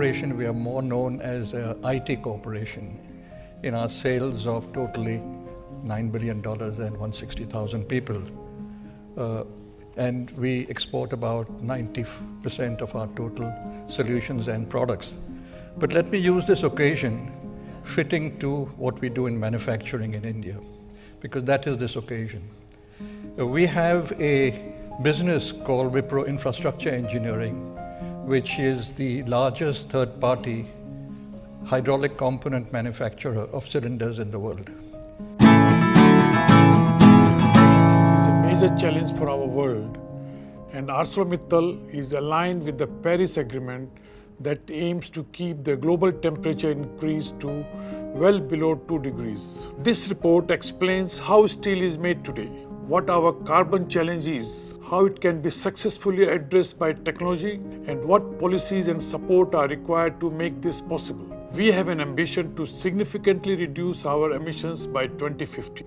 corporation, we are more known as a IT corporation in our sales of totally $9 billion and 160,000 people. And we export about 90% of our total solutions and products. But let me use this occasion fitting to what we do in manufacturing in India, because that is this occasion. We have a business called Wipro Infrastructure Engineering, which is the largest third-party hydraulic component manufacturer of cylinders in the world. It's a major challenge for our world, and ArcelorMittal is aligned with the Paris Agreement that aims to keep the global temperature increase to well below 2 degrees. This report explains how steel is made today, what our carbon challenge is, how it can be successfully addressed by technology, and what policies and support are required to make this possible. We have an ambition to significantly reduce our emissions by 2050.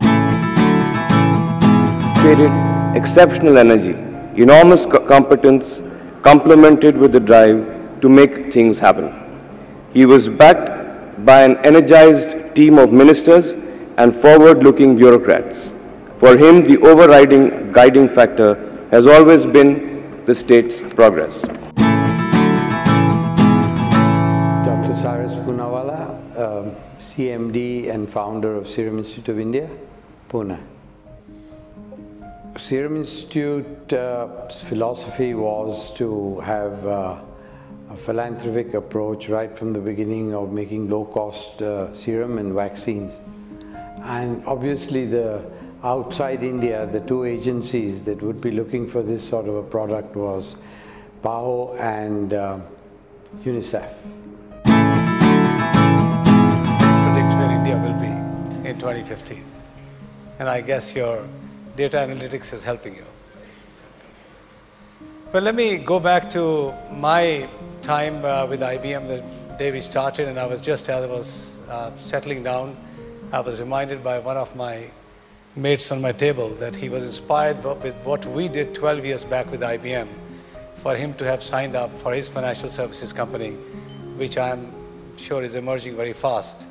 Created exceptional energy, enormous competence, complemented with the drive to make things happen. He was backed by an energized team of ministers and forward-looking bureaucrats. For him, the overriding guiding factor has always been the state's progress. Dr. Cyrus Poonawalla, CMD and founder of Serum Institute of India, Pune. Serum Institute's philosophy was to have a philanthropic approach right from the beginning of making low-cost serum and vaccines. And obviously outside India, the two agencies that would be looking for this sort of a product was PAHO and UNICEF. Predicts where India will be in 2050. And I guess your data analytics is helping you. Well, let me go back to my time with IBM, the day we started, and as I was settling down, I was reminded by one of my mates on my table that he was inspired with what we did 12 years back with IBM for him to have signed up for his financial services company, which I am sure is emerging very fast.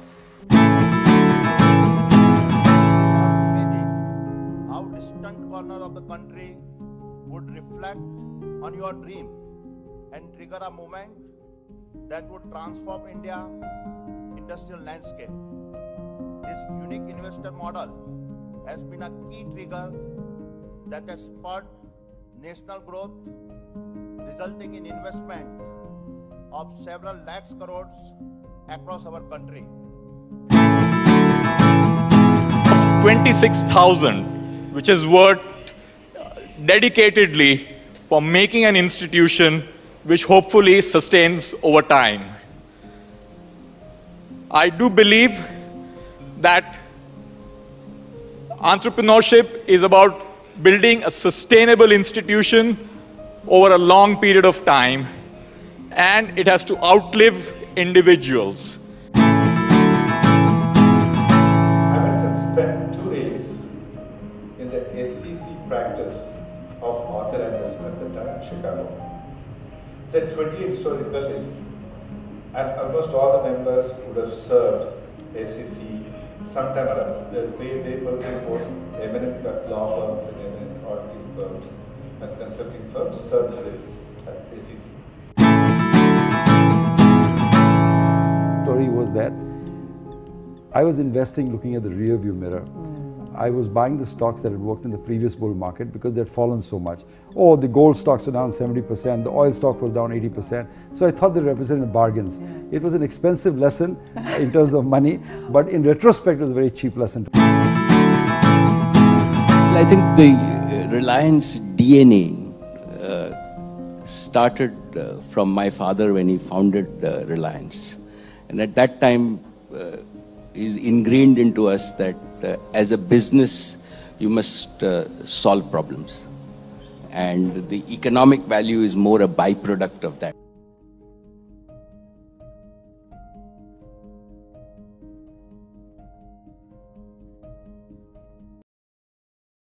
How distant corner of the country would reflect on your dream and trigger a movement that would transform India's industrial landscape. This unique investor model has been a key trigger that has spurred national growth, resulting in investment of several lakhs crores across our country. 26,000, which is worked dedicatedly for making an institution which hopefully sustains over time. I do believe that entrepreneurship is about building a sustainable institution over a long period of time, and it has to outlive individuals. I went and spent 2 days in the SEC practice of Arthur Andersen at the time in Chicago. It's a 28-story building, and almost all the members would have served SEC sometime or other. The way they built it was eminent law firms and eminent auditing firms and consulting firms served at SEC. Story was that I was investing looking at the rear view mirror. I was buying the stocks that had worked in the previous bull market because they had fallen so much. Oh, the gold stocks were down 70%, the oil stock was down 80%. So I thought they represented bargains. Yeah. It was an expensive lesson in terms of money, but in retrospect it was a very cheap lesson. I think the Reliance DNA started from my father when he founded Reliance. And at that time, is ingrained into us that as a business, you must solve problems. And the economic value is more a byproduct of that.